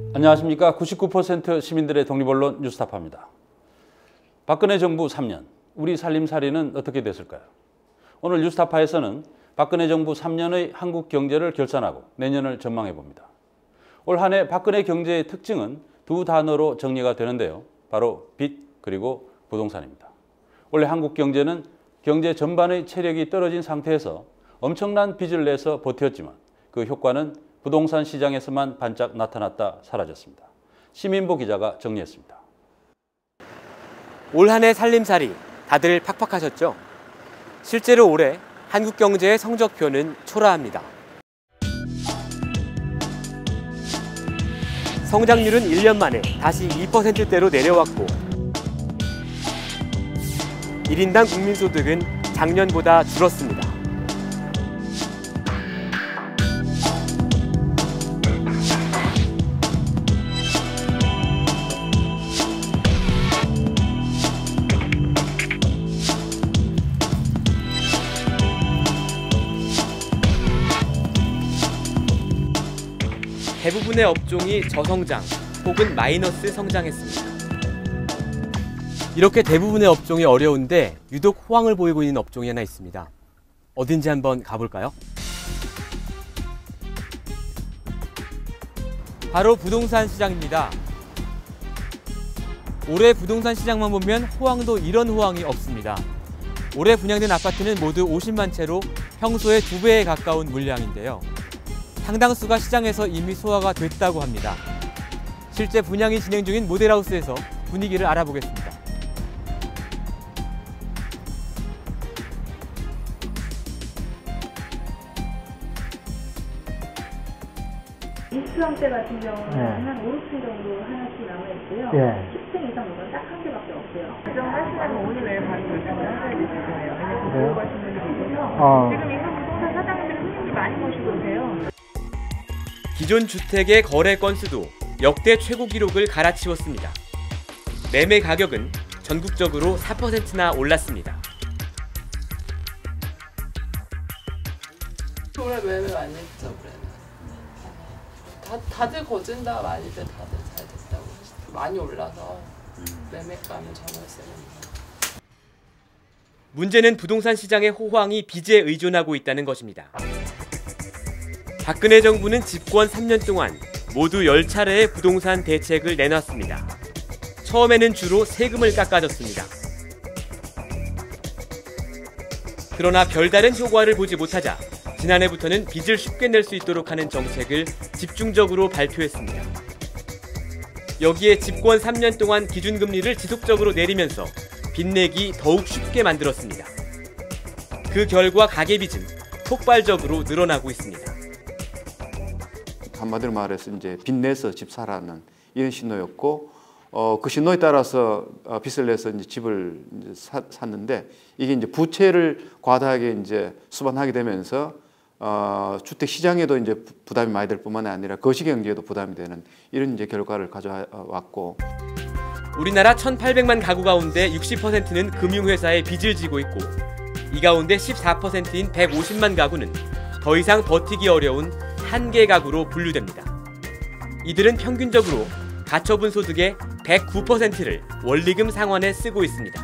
안녕하십니까. 99% 시민들의 독립언론 뉴스타파입니다. 박근혜 정부 3년, 우리 살림살이는 어떻게 됐을까요? 오늘 뉴스타파에서는 박근혜 정부 3년의 한국 경제를 결산하고 내년을 전망해 봅니다. 올 한 해 박근혜 경제의 특징은 두 단어로 정리가 되는데요. 바로 빚 그리고 부동산입니다. 원래 한국 경제는 경제 전반의 체력이 떨어진 상태에서 엄청난 빚을 내서 버텼지만 그 효과는 부동산 시장에서만 반짝 나타났다 사라졌습니다. 시민보 기자가 정리했습니다. 올 한 해 살림살이 다들 팍팍하셨죠? 실제로 올해 한국 경제의 성적표는 초라합니다. 성장률은 1년 만에 다시 2%대로 내려왔고 1인당 국민소득은 작년보다 줄었습니다. 대부분의 업종이 저성장 혹은 마이너스 성장했습니다. 이렇게 대부분의 업종이 어려운데 유독 호황을 보이고 있는 업종이 하나 있습니다. 어딘지 한번 가볼까요? 바로 부동산 시장입니다. 올해 부동산 시장만 보면 호황도 이런 호황이 없습니다. 올해 분양된 아파트는 모두 50만 채로 평소의 2배에 가까운 물량인데요. 상당수가 시장에서 이미 소화가 됐다고 합니다. 실제 분양이 진행 중인 모델하우스에서 분위기를 알아보겠습니다. 익수형대 같은 경우는 한 5, 6층 정도 하나씩 남아있고요. 10층 이상 물건 딱 한 개밖에 없어요. 결정하시려면 오늘 내일 바로 결정을 하셔야 되실 거예요. 왜냐면 보고 가시는 분이고요. 지금 인근 부동산 사장님들이 손님들 많이 모시고 오세요. 기존 주택의 거래 건수도 역대 최고 기록을 갈아치웠습니다. 매매 가격은 전국적으로 4%나 올랐습니다. 올해 매매 많이 했죠, 올해는. 다들 거진다 많이들 다들 잘 됐다고 하시더라고요. 많이 올라서 매매가는 전월세입니다. 문제는 부동산 시장의 호황이 빚에 의존하고 있다는 것입니다. 박근혜 정부는 집권 3년 동안 모두 10차례의 부동산 대책을 내놨습니다. 처음에는 주로 세금을 깎아줬습니다. 그러나 별다른 효과를 보지 못하자 지난해부터는 빚을 쉽게 낼 수 있도록 하는 정책을 집중적으로 발표했습니다. 여기에 집권 3년 동안 기준금리를 지속적으로 내리면서 빚내기 더욱 쉽게 만들었습니다. 그 결과 가계빚은 폭발적으로 늘어나고 있습니다. 한마디로 말해서 이제 빚내서 집 사라는 이런 신호였고, 그 신호에 따라서 빚을 내서 이제 집을 샀는데 이게 이제 부채를 과다하게 이제 수반하게 되면서 주택 시장에도 이제 부담이 많이 될 뿐만 아니라 거시 경제에도 부담이 되는 이런 이제 결과를 가져왔고. 우리나라 1,800만 가구 가운데 60%는 금융회사에 빚을 지고 있고 이 가운데 14%인 150만 가구는 더 이상 버티기 어려운 한계 가구로 분류됩니다. 이들은 평균적으로 가처분 소득의 109%를 원리금 상환에 쓰고 있습니다.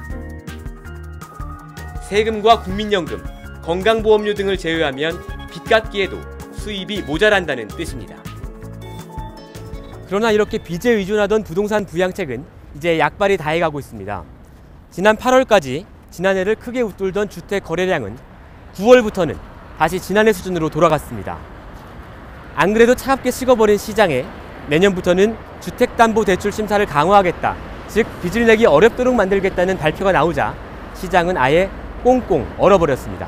세금과 국민연금, 건강보험료 등을 제외하면 빚 갚기에도 수입이 모자란다는 뜻입니다. 그러나 이렇게 빚에 의존하던 부동산 부양책은 이제 약발이 다해가고 있습니다. 지난 8월까지 지난해를 크게 웃돌던 주택 거래량은 9월부터는 다시 지난해 수준으로 돌아갔습니다. 안 그래도 차갑게 식어버린 시장에 내년부터는 주택담보대출 심사를 강화하겠다, 즉 빚을 내기 어렵도록 만들겠다는 발표가 나오자 시장은 아예 꽁꽁 얼어버렸습니다.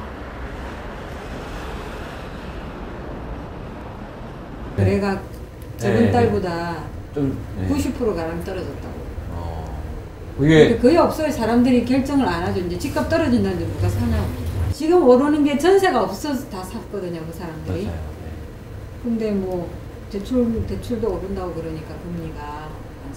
거래가 저번 달보다 좀 90% 가량 떨어졌다고. 그러니까 거의 없어요. 사람들이 결정을 안 하죠. 이제 집값 떨어진다는데 누가 사냐고. 지금 오르는 게 전세가 없어서 다 샀거든요, 그 사람들이. 근데 뭐 대출도 오른다고 그러니까 금리가 안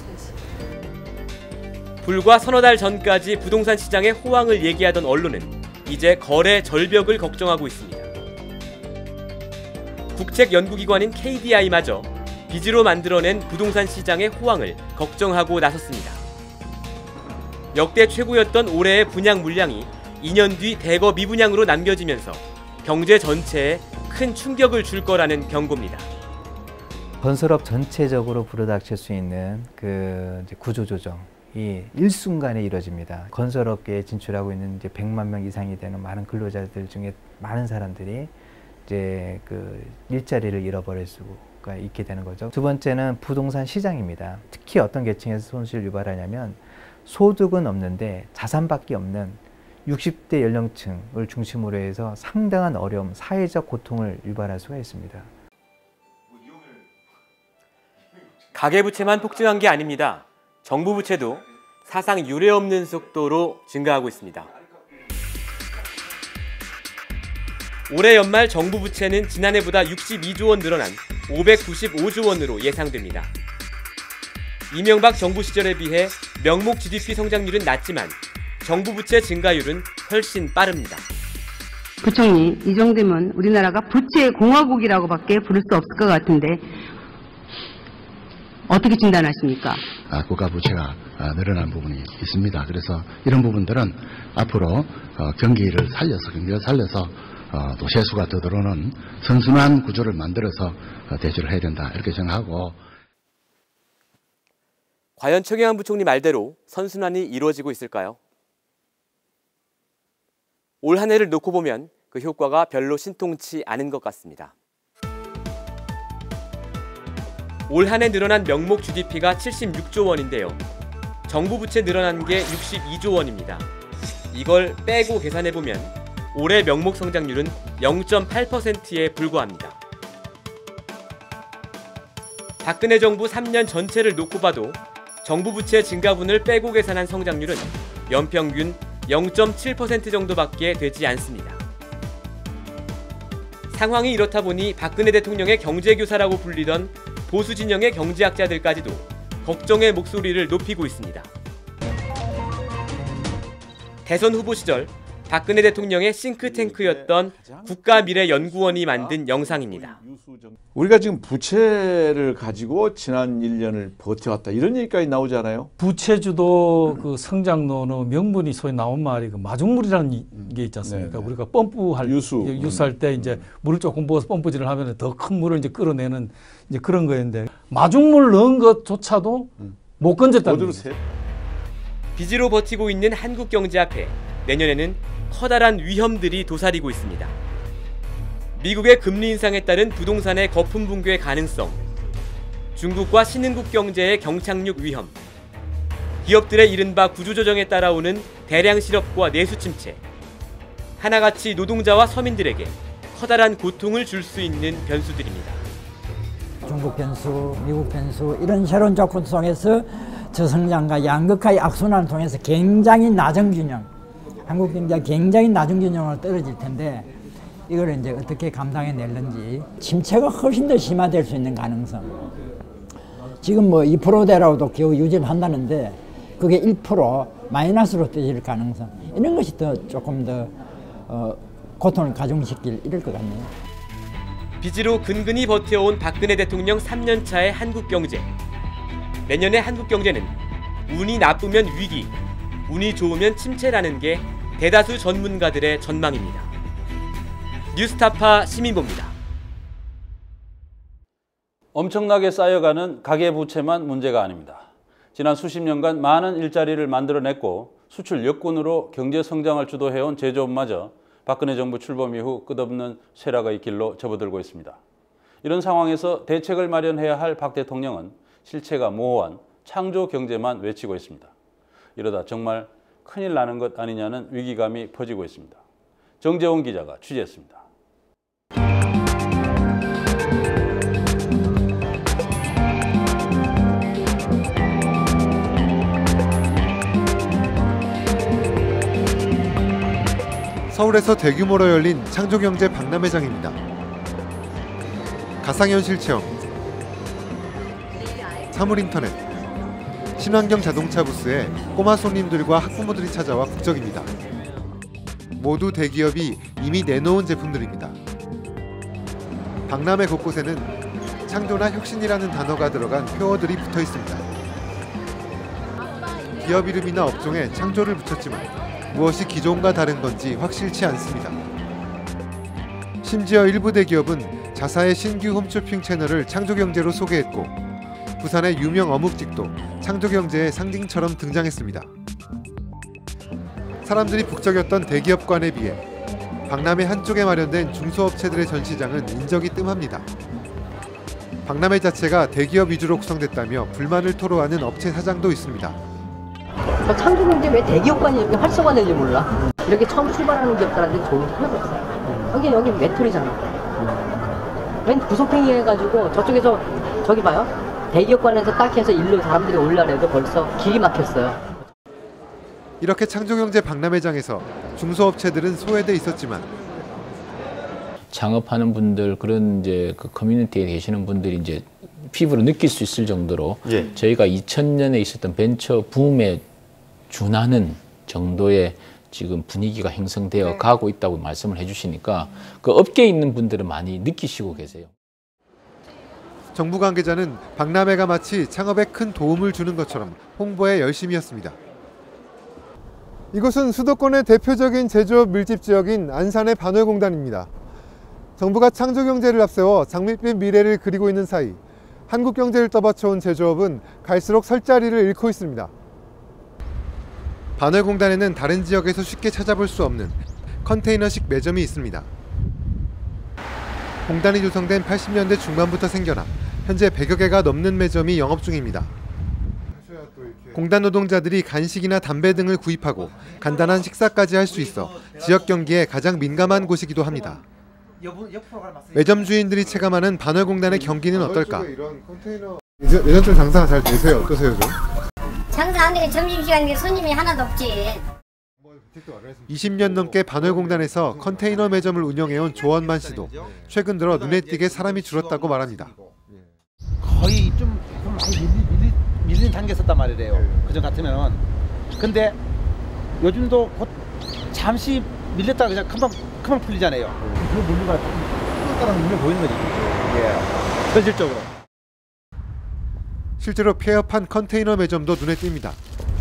사지. 불과 서너 달 전까지 부동산 시장의 호황을 얘기하던 언론은 이제 거래 절벽을 걱정하고 있습니다. 국책연구기관인 KDI마저 빚으로 만들어낸 부동산 시장의 호황을 걱정하고 나섰습니다. 역대 최고였던 올해의 분양 물량이 2년 뒤 대거 미분양으로 남겨지면서 경제 전체에 큰 충격을 줄 거라는 경고입니다. 건설업 전체적으로 불어닥칠 수 있는 그 구조조정이 일순간에 이루어집니다. 건설업계에 진출하고 있는 이제 100만 명 이상이 되는 많은 근로자들 중에 많은 사람들이 이제 그 일자리를 잃어버릴 수가 있게 되는 거죠. 두 번째는 부동산 시장입니다. 특히 어떤 계층에서 손실을 유발하냐면 소득은 없는데 자산밖에 없는 60대 연령층을 중심으로 해서 상당한 어려움, 사회적 고통을 유발할 수가 있습니다. 가계부채만 폭증한 게 아닙니다. 정부 부채도 사상 유례없는 속도로 증가하고 있습니다. 올해 연말 정부 부채는 지난해보다 62조 원 늘어난 595조 원으로 예상됩니다. 이명박 정부 시절에 비해 명목 GDP 성장률은 낮지만 정부 부채 증가율은 훨씬 빠릅니다. 부총리, 이 정도면 우리나라가 부채 공화국이라고밖에 부를 수 없을 것 같은데 어떻게 진단하십니까? 국가 부채가 늘어난 부분이 있습니다. 그래서 이런 부분들은 앞으로 경기를 살려서 또 세수가 더 들어오는 선순환 구조를 만들어서 대처를 해야 된다 이렇게 생각하고. 과연 최경환 부총리 말대로 선순환이 이루어지고 있을까요? 올 한 해를 놓고 보면 그 효과가 별로 신통치 않은 것 같습니다. 올 한 해 늘어난 명목 GDP가 76조 원인데요. 정부 부채 늘어난 게 62조 원입니다. 이걸 빼고 계산해보면 올해 명목 성장률은 0.8%에 불과합니다. 박근혜 정부 3년 전체를 놓고 봐도 정부 부채 증가분을 빼고 계산한 성장률은 연평균 0.7% 정도밖에 되지 않습니다. 상황이 이렇다 보니 박근혜 대통령의 경제교사라고 불리던 보수 진영의 경제학자들까지도 걱정의 목소리를 높이고 있습니다. 대선 후보 시절 박근혜 대통령의 싱크탱크였던 국가미래연구원이 만든 영상입니다. 우리가 지금 부채를 가지고 지난 1년을 버텨왔다 이런 얘기까지 나오잖아요. 부채주도 그 성장론의 명분이 소위 나온 말이 그 마중물이라는 게 있지 않습니까? 우리가 펌프할 유수할 때 이제 물을 조금 부어서 펌프질을 하면 더 큰 물을 이제 끌어내는 이제 그런 거였는데 마중물 넣은 것조차도 못 건졌다는 거죠. 빚으로 버티고 있는 한국 경제 앞에 내년에는 커다란 위험들이 도사리고 있습니다. 미국의 금리 인상에 따른 부동산의 거품 붕괴 가능성, 중국과 신흥국 경제의 경착륙 위험, 기업들의 이른바 구조조정에 따라오는 대량 실업과 내수 침체, 하나같이 노동자와 서민들에게 커다란 고통을 줄 수 있는 변수들입니다. 중국 변수, 미국 변수 이런 새로운 조건 속에서 저성장과 양극화의 악순환을 통해서 굉장히 낮은 균형, 한국 경제가 굉장히 낮은 균형으로 떨어질 텐데 이걸 이제 어떻게 감당해낼는지 침체가 훨씬 더 심화될 수 있는 가능성. 지금 뭐 2%대라고도 겨우 유지를 한다는데 그게 1% 마이너스로 떨어질 가능성. 이런 것이 더 조금 더 고통을 가중시킬 이럴 것 같네요. 빚으로 근근히 버텨온 박근혜 대통령 3년차의 한국 경제. 내년의 한국 경제는 운이 나쁘면 위기, 운이 좋으면 침체라는 게 대다수 전문가들의 전망입니다. 뉴스타파 시민보입니다. 엄청나게 쌓여가는 가계부채만 문제가 아닙니다. 지난 수십 년간 많은 일자리를 만들어냈고 수출 역군으로 경제 성장을 주도해온 제조업마저 박근혜 정부 출범 이후 끝없는 쇠락의 길로 접어들고 있습니다. 이런 상황에서 대책을 마련해야 할 박 대통령은 실체가 모호한 창조 경제만 외치고 있습니다. 이러다 정말 큰일 나는 것 아니냐는 위기감이 퍼지고 있습니다. 정재훈 기자가 취재했습니다. 서울에서 대규모로 열린 창조경제 박람회장입니다. 가상현실 체험, 사물인터넷, 친환경 자동차 부스에 꼬마 손님들과 학부모들이 찾아와 북적입니다. 모두 대기업이 이미 내놓은 제품들입니다. 박람회 곳곳에는 창조나 혁신이라는 단어가 들어간 표어들이 붙어 있습니다. 기업 이름이나 업종에 창조를 붙였지만 무엇이 기존과 다른 건지 확실치 않습니다. 심지어 일부 대기업은 자사의 신규 홈쇼핑 채널을 창조경제로 소개했고 부산의 유명 어묵집도 창조경제의 상징처럼 등장했습니다. 사람들이 북적였던 대기업관에 비해 박람회 한쪽에 마련된 중소업체들의 전시장은 인적이 뜸합니다. 박람회 자체가 대기업 위주로 구성됐다며 불만을 토로하는 업체 사장도 있습니다. 창조경제 왜 대기업관이 이렇게 활성화되는지 몰라. 이렇게 처음 출발하는 기업들한테 좋은 하나도 없어요. 여기 외톨이잖아. 맨 구석탱이 해가지고 저쪽에서 저기 봐요. 대기업관에서 딱 해서 일로 사람들이 올라래도 벌써 길이 막혔어요. 이렇게 창조경제 박람회장에서 중소업체들은 소외돼 있었지만 창업하는 분들 그런 이제 그 커뮤니티에 계시는 분들이 이제 피부로 느낄 수 있을 정도로 저희가 2000년에 있었던 벤처 붐에 준하는 정도의 지금 분위기가 형성되어 가고 있다고 말씀을 해주시니까 그 업계에 있는 분들은 많이 느끼시고 계세요. 정부 관계자는 박람회가 마치 창업에 큰 도움을 주는 것처럼 홍보에 열심이었습니다. 이곳은 수도권의 대표적인 제조업 밀집 지역인 안산의 반월공단입니다. 정부가 창조경제를 앞세워 장밋빛 미래를 그리고 있는 사이 한국 경제를 떠받쳐온 제조업은 갈수록 설 자리를 잃고 있습니다. 반월공단에는 다른 지역에서 쉽게 찾아볼 수 없는 컨테이너식 매점이 있습니다. 공단이 조성된 80년대 중반부터 생겨나 현재 100여 개가 넘는 매점이 영업 중입니다. 공단 노동자들이 간식이나 담배 등을 구입하고 간단한 식사까지 할 수 있어 지역 경기에 가장 민감한 곳이기도 합니다. 매점 주인들이 체감하는 반월공단의 경기는 어떨까? 매점들 장사가 잘 되세요? 어떠세요 좀? 장사하는데 점심시간에 손님이 하나도 없지. 20년 넘게 반월공단에서 컨테이너 매점을 운영해온 조원만 씨도 최근 들어 눈에 띄게 사람이 줄었다고 말합니다. 거의 좀 많이 밀린 단계에 있었단 말이래요. 그전 같으면. 근데 요즘도 곧 잠시 밀렸다가 그냥 금방 풀리잖아요. 그 물류가 뚜렷한 눈에 보이는 거지. 현실적으로. 실제로 폐업한 컨테이너 매점도 눈에 띕니다.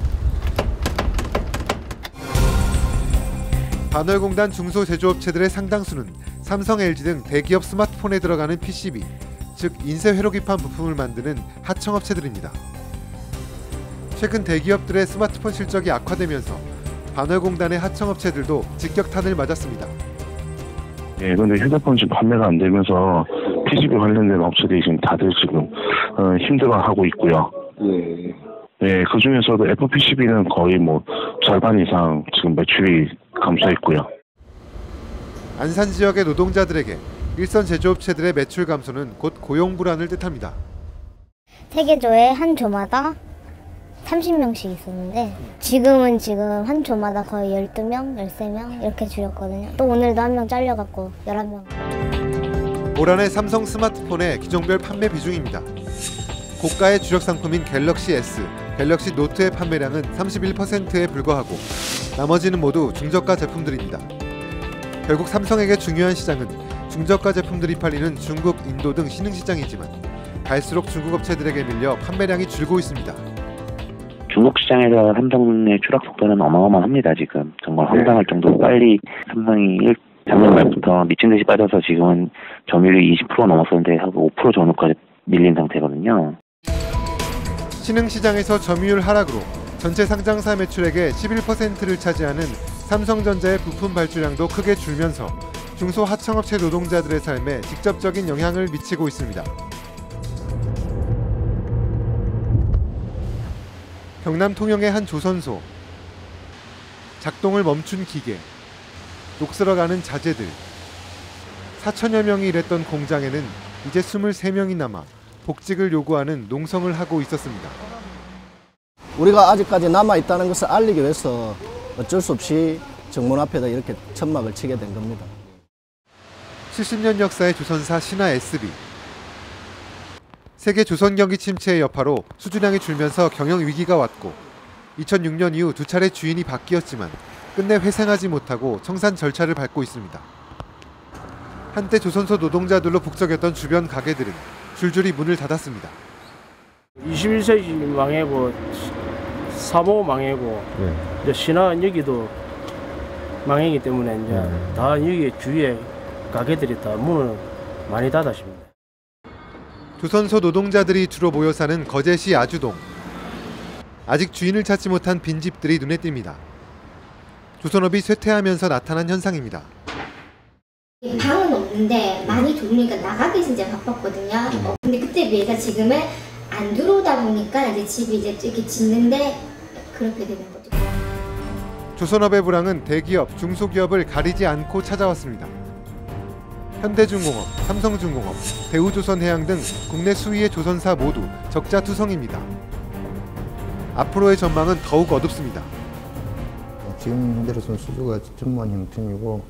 반월공단 중소제조업체들의 상당수는 삼성, LG 등 대기업 스마트폰에 들어가는 PCB, 즉 인쇄 회로기판 부품을 만드는 하청업체들입니다. 최근 대기업들의 스마트폰 실적이 악화되면서 반월공단의 하청업체들도 직격탄을 맞았습니다. 네, 근데 휴대폰 지금 판매가 안 되면서 PCB 관련된 업체들이 지금 다들 지금 힘들어하고 있고요. 네, 그 중에서도 FPCB는 거의 뭐 절반 이상 지금 매출이 감소했고요. 안산 지역의 노동자들에게 일선 제조업체들의 매출 감소는 곧 고용 불안을 뜻합니다. 세계조에 한 조마다 30명씩 있었는데 지금 한 조마다 거의 12명, 13명 이렇게 줄였거든요. 또 오늘도 한 명 잘려갖고 11명. 올 한해 삼성 스마트폰의 기종별 판매 비중입니다. 고가의 주력 상품인 갤럭시 S, 갤럭시 노트의 판매량은 31%에 불과하고 나머지는 모두 중저가 제품들입니다. 결국 삼성에게 중요한 시장은 중저가 제품들이 팔리는 중국, 인도 등 신흥시장이지만 갈수록 중국 업체들에게 밀려 판매량이 줄고 있습니다. 중국 시장에서 삼성의 추락 속도는 어마어마합니다. 지금 정말 황당할 정도로 빨리 삼성이 작년 말부터 미친 듯이 빠져서 지금은 점유율이 20% 넘었었는데 하고 5% 전후까지 밀린 상태거든요. 신흥시장에서 점유율 하락으로 전체 상장사 매출액의 11%를 차지하는 삼성전자의 부품 발주량도 크게 줄면서 중소 하청업체 노동자들의 삶에 직접적인 영향을 미치고 있습니다. 경남 통영의 한 조선소, 작동을 멈춘 기계, 녹슬어가는 자재들, 4천여 명이 일했던 공장에는 이제 23명이 남아 복직을 요구하는 농성을 하고 있었습니다. 우리가 아직까지 남아있다는 것을 알리기 위해서 어쩔 수 없이 정문 앞에다 이렇게 천막을 치게 된 겁니다. 70년 역사의 조선사 신화 SB. 세계 조선 경기 침체의 여파로 수주량이 줄면서 경영 위기가 왔고 2006년 이후 두 차례 주인이 바뀌었지만 끝내 회생하지 못하고 청산 절차를 밟고 있습니다. 한때 조선소 노동자들로 북적였던 주변 가게들은 줄줄이 문을 닫았습니다. 21세기 망해고 사모 망해고 이제 신안 여기도 망했기 때문에 이제 다 여기 주위에 가게들이 다 문을 많이 닫았습니다. 조선소 노동자들이 주로 모여 사는 거제시 아주동. 아직 주인을 찾지 못한 빈집들이 눈에 띕니다. 조선업이 쇠퇴하면서 나타난 현상입니다. 방은 없는데 많이 들어오니까 나가기 진짜 바빴거든요. 근데 그때 비해서 지금은 안 들어오다 보니까 이제 집이 이제 이렇게 짓는데 그렇게 되는 거죠. 조선업의 불황은 대기업, 중소기업을 가리지 않고 찾아왔습니다. 현대중공업, 삼성중공업, 대우조선해양 등 국내 수위의 조선사 모두 적자 투성입니다. 앞으로의 전망은 더욱 어둡습니다. 지금 현재로서는 수주가 전무한 형편이고,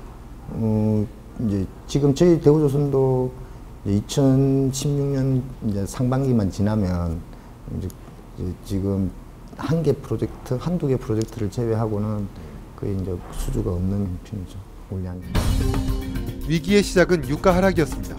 이제 지금 저희 대우조선도 2016년 이제 상반기만 지나면 이제 지금 한두 개 프로젝트를 제외하고는 거의 이제 수주가 없는 형편이죠. 올해 위기의 시작은 유가 하락이었습니다.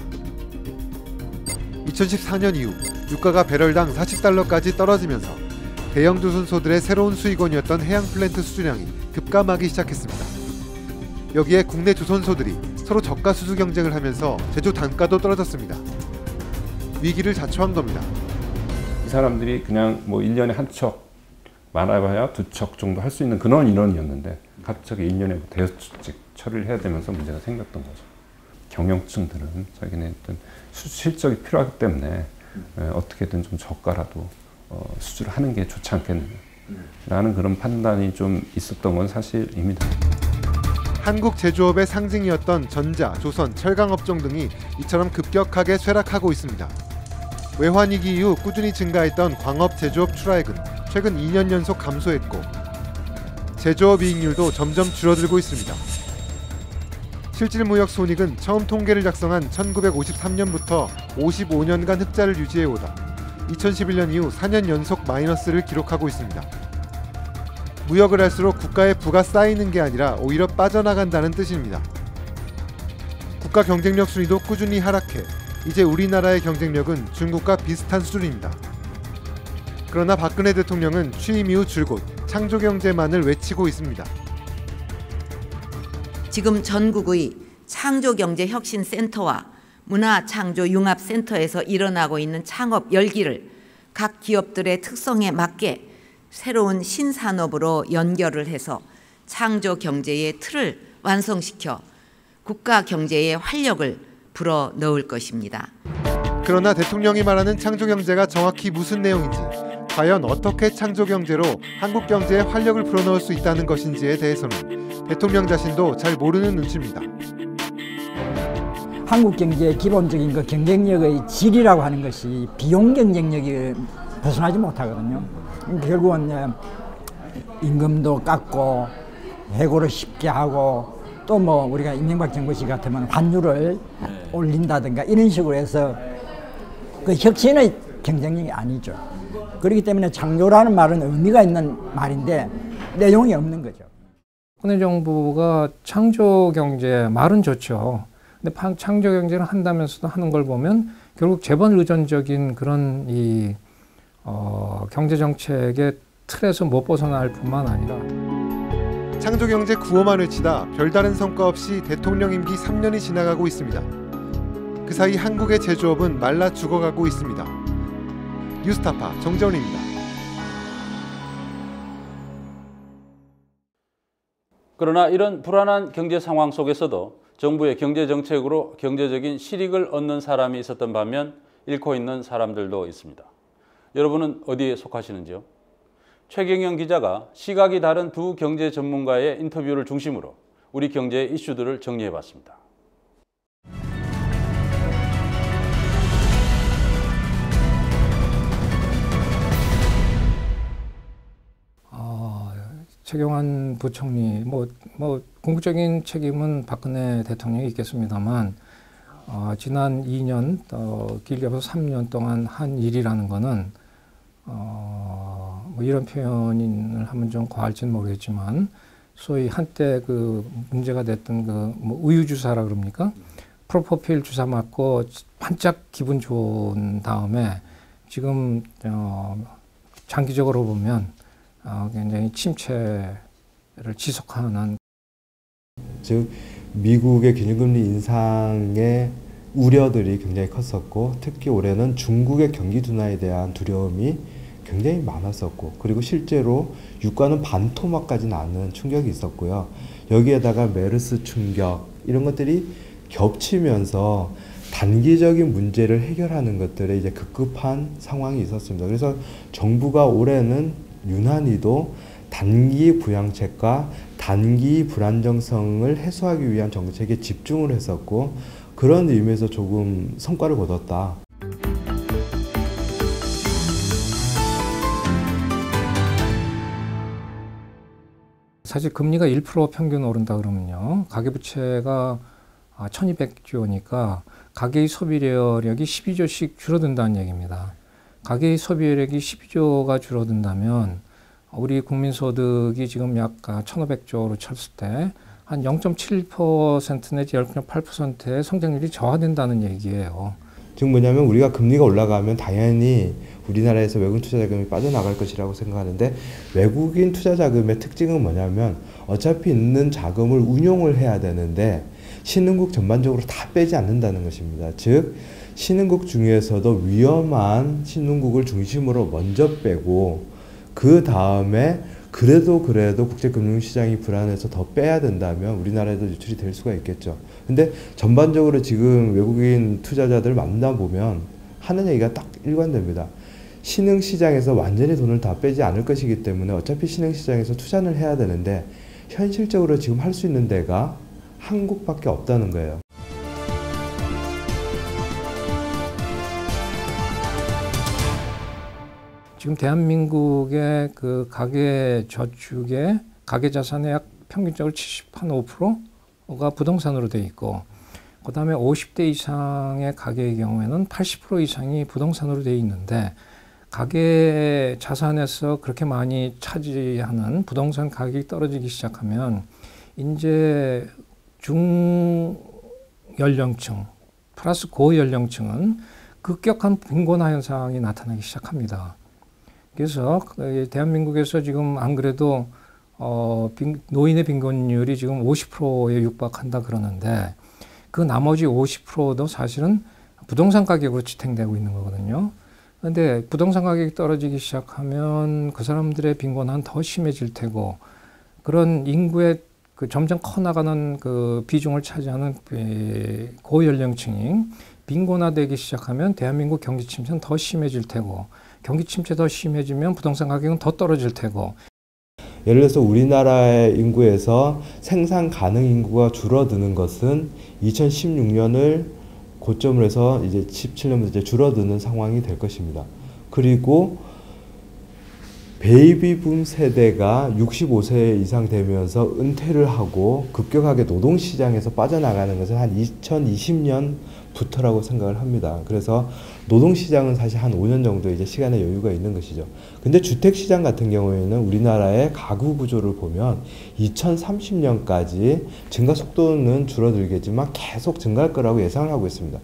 2014년 이후 유가가 배럴당 40달러까지 떨어지면서 대형 조선소들의 새로운 수익원이었던 해양 플랜트 수주량이 급감하기 시작했습니다. 여기에 국내 조선소들이 서로 저가 수주 경쟁을 하면서 제조 단가도 떨어졌습니다. 위기를 자초한 겁니다. 이 사람들이 그냥 뭐 1년에 한 척, 많아봐야 2척 정도 할 수 있는 그런 인원이었는데 갑자기 1년에 대여측 처리를 해야 되면서 문제가 생겼던 거죠. 경영층들은 자기네 어떤 실적이 필요하기 때문에 어떻게든 좀 저가라도 수주를 하는 게 좋지 않겠느냐라는 그런 판단이 좀 있었던 건 사실입니다. 한국 제조업의 상징이었던 전자, 조선, 철강업종 등이 이처럼 급격하게 쇠락하고 있습니다. 외환위기 이후 꾸준히 증가했던 광업, 제조업 출하액은 최근 2년 연속 감소했고 제조업 이익률도 점점 줄어들고 있습니다. 실질무역 손익은 처음 통계를 작성한 1953년부터 55년간 흑자를 유지해오다 2011년 이후 4년 연속 마이너스를 기록하고 있습니다. 무역을 할수록 국가의 부가 쌓이는 게 아니라 오히려 빠져나간다는 뜻입니다. 국가 경쟁력 순위도 꾸준히 하락해 이제 우리나라의 경쟁력은 중국과 비슷한 수준입니다. 그러나 박근혜 대통령은 취임 이후 줄곧 창조경제만을 외치고 있습니다. 지금 전국의 창조경제혁신센터와 문화창조융합센터에서 일어나고 있는 창업 열기를 각 기업들의 특성에 맞게 새로운 신산업으로 연결을 해서 창조경제의 틀을 완성시켜 국가경제의 활력을 불어넣을 것입니다. 그러나 대통령이 말하는 창조경제가 정확히 무슨 내용인지, 과연 어떻게 창조경제로 한국 경제에 활력을 불어넣을 수 있다는 것인지에 대해서는 대통령 자신도 잘 모르는 눈치입니다. 한국 경제의 기본적인 그 경쟁력의 질이라고 하는 것이 비용 경쟁력이 벗어나지 못하거든요. 결국은 임금도 깎고 해고를 쉽게 하고 또 뭐 우리가 이명박 정부 시 같으면 환율을 올린다든가 이런 식으로 해서 그 혁신의 경쟁력이 아니죠. 그렇기 때문에 창조라는 말은 의미가 있는 말인데 내용이 없는 거죠. 박근혜 정부가 창조경제 말은 좋죠. 근데 창조경제를 한다면서도 하는 걸 보면 결국 재벌 의존적인 그런 이 경제정책의 틀에서 못 벗어날 뿐만 아니라 창조경제 구호만 외치다 별다른 성과 없이 대통령 임기 3년이 지나가고 있습니다. 그 사이 한국의 제조업은 말라 죽어가고 있습니다. 뉴스타파 정재훈입니다. 그러나 이런 불안한 경제 상황 속에서도 정부의 경제 정책으로 경제적인 실익을 얻는 사람이 있었던 반면 잃고 있는 사람들도 있습니다. 여러분은 어디에 속하시는지요? 최경영 기자가 시각이 다른 두 경제 전문가의 인터뷰를 중심으로 우리 경제의 이슈들을 정리해봤습니다. 최경환 부총리, 뭐 궁극적인 책임은 박근혜 대통령이 있겠습니다만 지난 2년, 길게 봐서 3년 동안 한 일이라는 거는 뭐 이런 표현을 하면 좀 과할지는 모르겠지만 소위 한때 그 문제가 됐던 그 뭐 우유 주사라 그럽니까? 프로포필 주사 맞고 반짝 기분 좋은 다음에 지금 장기적으로 보면 굉장히 침체를 지속하는, 즉 미국의 기준금리 인상의 우려들이 굉장히 컸었고, 특히 올해는 중국의 경기 둔화에 대한 두려움이 굉장히 많았었고, 그리고 실제로 유가는 반토막까지 나는 충격이 있었고요. 여기에다가 메르스 충격 이런 것들이 겹치면서 단기적인 문제를 해결하는 것들에 이제 급급한 상황이 있었습니다. 그래서 정부가 올해는 유난히도 단기 부양책과 단기 불안정성을 해소하기 위한 정책에 집중을 했었고, 그런 의미에서 조금 성과를 거뒀다. 사실 금리가 1% 평균 오른다 그러면요, 가계부채가 1200조 원이니까 가계의 소비력이 12조씩 줄어든다는 얘기입니다. 가계의 소비력이 12조가 줄어든다면 우리 국민소득이 지금 약 1500조로 쳤을 때 한 0.7% 내지 0.8%의 성장률이 저하된다는 얘기예요. 즉 뭐냐면 우리가 금리가 올라가면 당연히 우리나라에서 외국인 투자 자금이 빠져나갈 것이라고 생각하는데, 외국인 투자 자금의 특징은 뭐냐면 어차피 있는 자금을 운용을 해야 되는데 신흥국 전반적으로 다 빼지 않는다는 것입니다. 즉 신흥국 중에서도 위험한 신흥국을 중심으로 먼저 빼고, 그 다음에 그래도 국제금융시장이 불안해서 더 빼야 된다면 우리나라에도 유출이 될 수가 있겠죠. 근데 전반적으로 지금 외국인 투자자들 만나보면 하는 얘기가 딱 일관됩니다. 신흥시장에서 완전히 돈을 다 빼지 않을 것이기 때문에 어차피 신흥시장에서 투자를 해야 되는데 현실적으로 지금 할 수 있는 데가 한국밖에 없다는 거예요. 지금 대한민국의 그 가계 저축의 가계 자산의 약 평균적으로 70~5%가 부동산으로 돼 있고, 그 다음에 50대 이상의 가계의 경우에는 80% 이상이 부동산으로 돼 있는데, 가계 자산에서 그렇게 많이 차지하는 부동산 가격이 떨어지기 시작하면 이제 중연령층 플러스 고연령층은 급격한 빈곤화 현상이 나타나기 시작합니다. 그래서 대한민국에서 지금 안 그래도 노인의 빈곤율이 지금 50%에 육박한다 그러는데, 그 나머지 50%도 사실은 부동산 가격으로 지탱되고 있는 거거든요. 그런데 부동산 가격이 떨어지기 시작하면 그 사람들의 빈곤화는 더 심해질 테고, 그런 인구의 그 점점 커나가는 그 비중을 차지하는 고연령층이 빈곤화되기 시작하면 대한민국 경기 침체는 더 심해질 테고, 경기 침체 더 심해지면 부동산 가격은 더 떨어질 테고. 예를 들어서 우리나라의 인구에서 생산 가능 인구가 줄어드는 것은 2016년을 고점으로 해서 이제 17년부터 이제 줄어드는 상황이 될 것입니다. 그리고 베이비붐 세대가 65세 이상 되면서 은퇴를 하고 급격하게 노동시장에서 빠져나가는 것은 한 2020년부터라고 생각을 합니다. 그래서 노동시장은 사실 한 5년 정도 이제 시간의 여유가 있는 것이죠. 근데 주택시장 같은 경우에는 우리나라의 가구 구조를 보면 2030년까지 증가 속도는 줄어들겠지만 계속 증가할 거라고 예상을 하고 있습니다.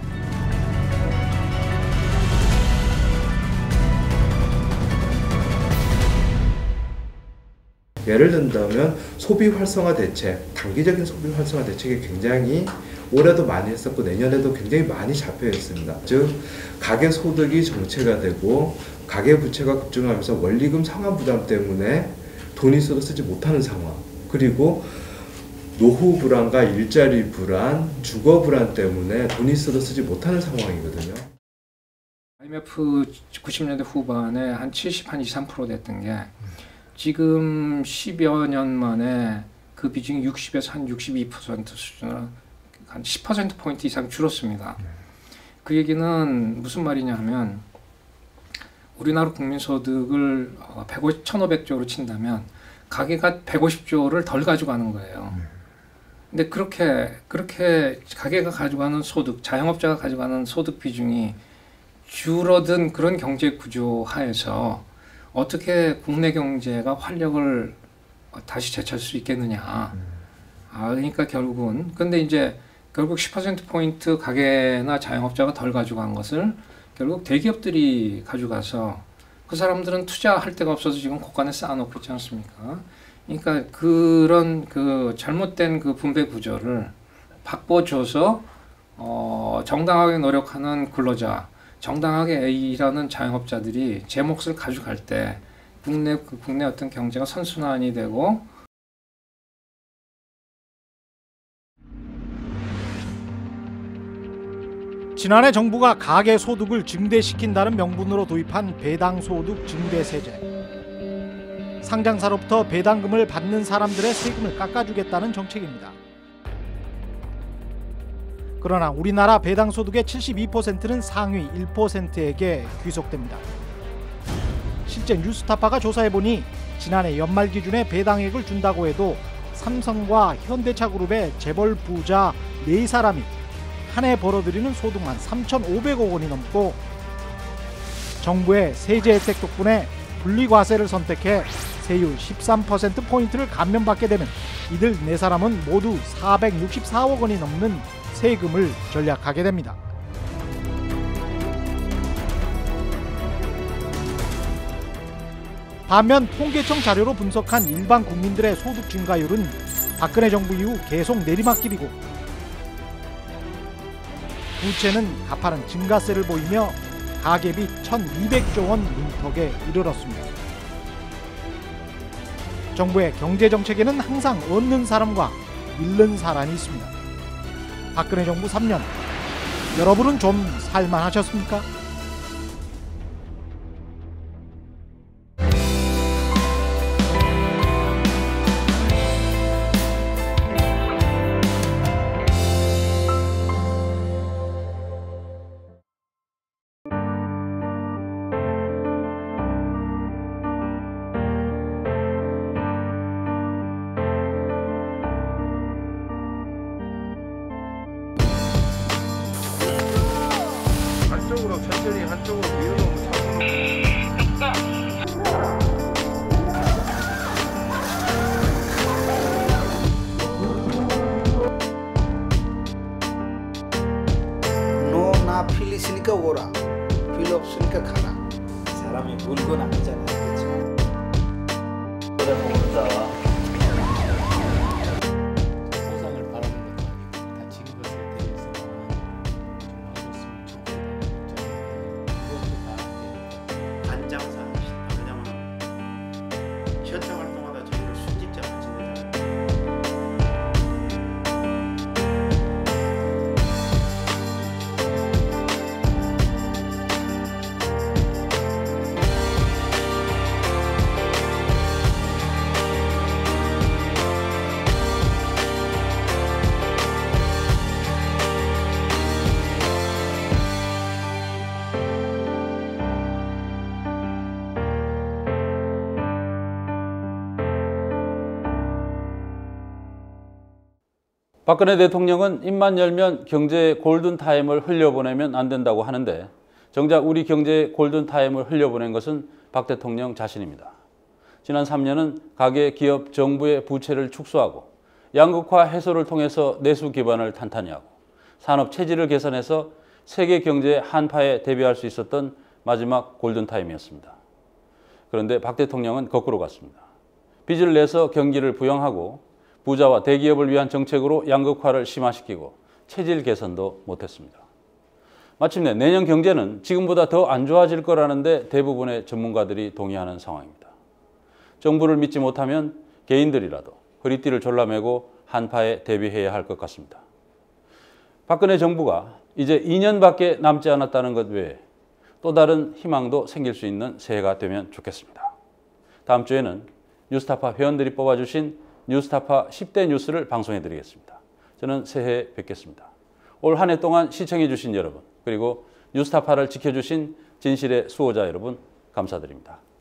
예를 든다면 소비 활성화 대책, 단기적인 소비 활성화 대책이 굉장히 올해도 많이 했었고 내년에도 굉장히 많이 잡혀 있습니다. 즉 가계 소득이 정체가 되고 가계 부채가 급증하면서 원리금 상환 부담 때문에 돈이 있어도 쓰지 못하는 상황, 그리고 노후 불안과 일자리 불안, 주거 불안 때문에 돈이 있어도 쓰지 못하는 상황이거든요. IMF 90년대 후반에 한 23% 됐던 게 지금 10여 년 만에 그 비중이 60에서 한 62% 수준으로 한 10%포인트 이상 줄었습니다. 그 얘기는 무슨 말이냐 하면 우리나라 국민소득을 1,500조로 친다면 가계가 150조를 덜 가져가는 거예요. 근데 그렇게 가계가 가져가는 소득, 자영업자가 가져가는 소득 비중이 줄어든 그런 경제 구조 하에서 어떻게 국내 경제가 활력을 다시 되찾을 수 있겠느냐. 그러니까 결국은 근데 이제 결국 10%포인트 가게나 자영업자가 덜 가져간 것을 결국 대기업들이 가져가서 그 사람들은 투자할 데가 없어서 지금 고간에 쌓아놓고 있지 않습니까? 그러니까 그런 그 잘못된 그 분배 구조를 바꿔줘서 정당하게 노력하는 근로자, 정당하게 일하는 자영업자들이 제 몫을 가져갈 때 국내 어떤 경제가 선순환이 되고 지난해 정부가 가계 소득을 증대시킨다는 명분으로 도입한 배당소득 증대세제. 상장사로부터 배당금을 받는 사람들의 세금을 깎아주겠다는 정책입니다. 그러나 우리나라 배당소득의 72%는 상위 1%에게 귀속됩니다. 실제 뉴스타파가 조사해보니 지난해 연말 기준에 배당액을 준다고 해도 삼성과 현대차그룹의 재벌 부자 4사람이 한 해 벌어들이는 소득만 3,500억 원이 넘고 정부의 세제 혜택 덕분에 분리과세를 선택해 세율 13%포인트를 감면받게 되면 이들 4사람은 모두 464억 원이 넘는 세금을 절약하게 됩니다. 반면 통계청 자료로 분석한 일반 국민들의 소득 증가율은 박근혜 정부 이후 계속 내리막길이고 부채는 가파른 증가세를 보이며 가계비 1,200조 원 문턱에 이르렀습니다. 정부의 경제정책에는 항상 얻는 사람과 잃는 사람이 있습니다. 박근혜 정부 3년, 여러분은 좀 살만하셨습니까? 한쪽으로 천천히 한쪽으로 위로 너무 너 나 필 있으니까 오라, 필 없으니까 가라. 사람이 물건 아니잖아, 그렇지? 그래 먹는다. 보상을 바라는 것도 아니고 다친 것에 대해서만 좀 해줬으면 좋겠다는 그것도 다 반장사 합시다. 왜냐면 현장 활동하다 저희를 순직자로 지내잖아요. 박근혜 대통령은 입만 열면 경제의 골든타임을 흘려보내면 안 된다고 하는데 정작 우리 경제의 골든타임을 흘려보낸 것은 박 대통령 자신입니다. 지난 3년은 가계, 기업, 정부의 부채를 축소하고 양극화 해소를 통해서 내수 기반을 탄탄히 하고 산업 체질을 개선해서 세계 경제의 한파에 대비할 수 있었던 마지막 골든타임이었습니다. 그런데 박 대통령은 거꾸로 갔습니다. 빚을 내서 경기를 부양하고 부자와 대기업을 위한 정책으로 양극화를 심화시키고 체질 개선도 못했습니다. 마침내 내년 경제는 지금보다 더 안 좋아질 거라는데 대부분의 전문가들이 동의하는 상황입니다. 정부를 믿지 못하면 개인들이라도 허리띠를 졸라매고 한파에 대비해야 할 것 같습니다. 박근혜 정부가 이제 2년밖에 남지 않았다는 것 외에 또 다른 희망도 생길 수 있는 새해가 되면 좋겠습니다. 다음 주에는 뉴스타파 회원들이 뽑아주신 뉴스타파 10대 뉴스를 방송해드리겠습니다. 저는 새해에 뵙겠습니다. 올 한 해 동안 시청해주신 여러분, 그리고 뉴스타파를 지켜주신 진실의 수호자 여러분, 감사드립니다.